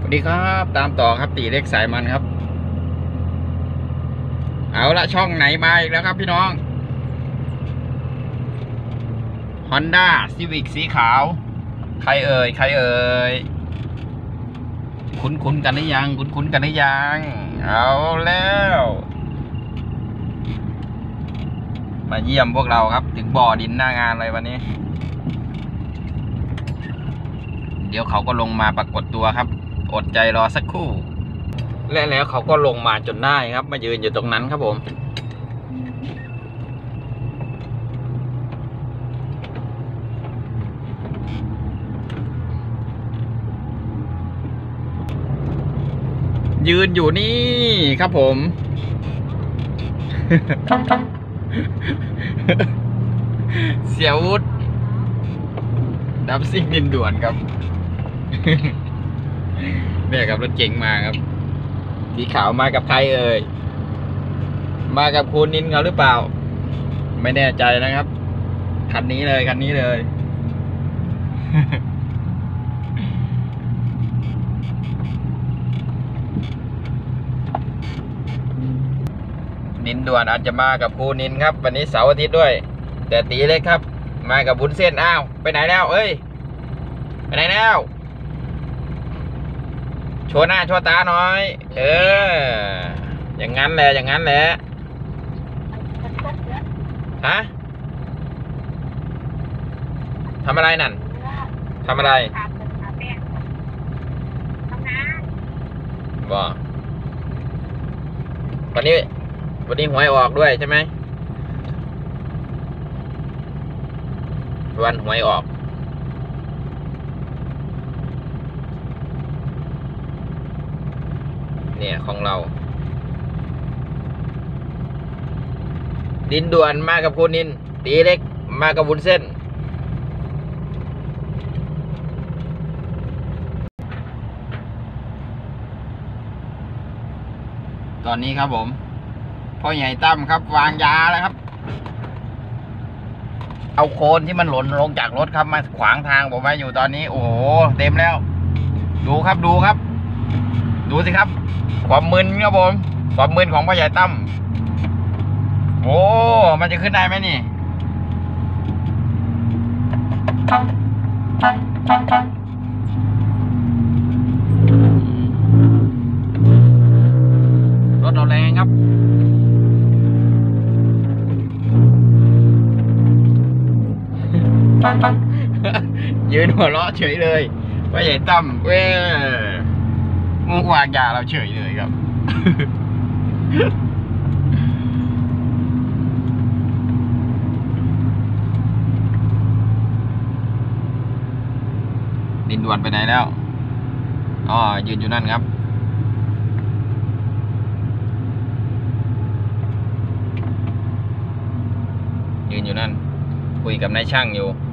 สวัสดีครับตามต่อครับตีเล็กสายมันครับเอาละช่องไหนมาอีกแล้วครับพี่น้อง Honda Civic สีขาวใครเอ่ยคุ้นกันหรือยังคุ้นกันหรือยังเอาแล้วมาเยี่ยมพวกเราครับถึงบ่อดินหน้างานเลยวันนี้เดี๋ยวเขาก็ลงมาปรากฏตัวครับอดใจรอสักครู่และแล้วเขาก็ลงมาจนได้ครับมายืนอยู่ตรงนั้นครับผมยืนอยู่นี่ครับผม เสียวุฒิดับซิ่งดินด่วนครับ เนี่ยครับรถเก๋งมาครับสีขาวมากับใครเอ่ยมากับคุณนินเขาหรือเปล่าไม่แน่ใจนะครับคันนี้เลยนินด่วนอาจจะมากับครูนินครับวันนี้เสาร์อาทิตย์ด้วยแต่ตีเล็กครับมากับบุญเส้นอ้าวไปไหนแล้วเอ้ยไปไหนแล้วโชว์หน้าโชว์ตาหน่อยอย่างนั้นแหละฮะทำอะไรนั่นทำอะไรบอกวันนี้หวยออกด้วยใช่ไหมวันหวยออกเนี่ยของเราดินด่วนมากับคุณนินตีเล็กมากับวุ้นเส้นตอนนี้ครับผมพ่อใหญ่ตั้มครับวางยาแล้วครับเอาโคลนที่มันหล่นลงจากรถครับมาขวางทางผมไว้อยู่ตอนนี้โอ้โหเต็มแล้วดูครับดูสิครับความมึนครับผมความมึนของพ่อใหญ่ตั้มโอ้มันจะขึ้นได้ไหมนี่รถเราแรงครับยืนหัวเราะเฉยเลยพ่อใหญ่ตั้มมึงวางยาเราเฉยเลยครับดินด่วนไปไหนแล้วอ๋อยืนอยู่นั่นครับยืนอยู่นั่นคุยกับนายช่างอยู่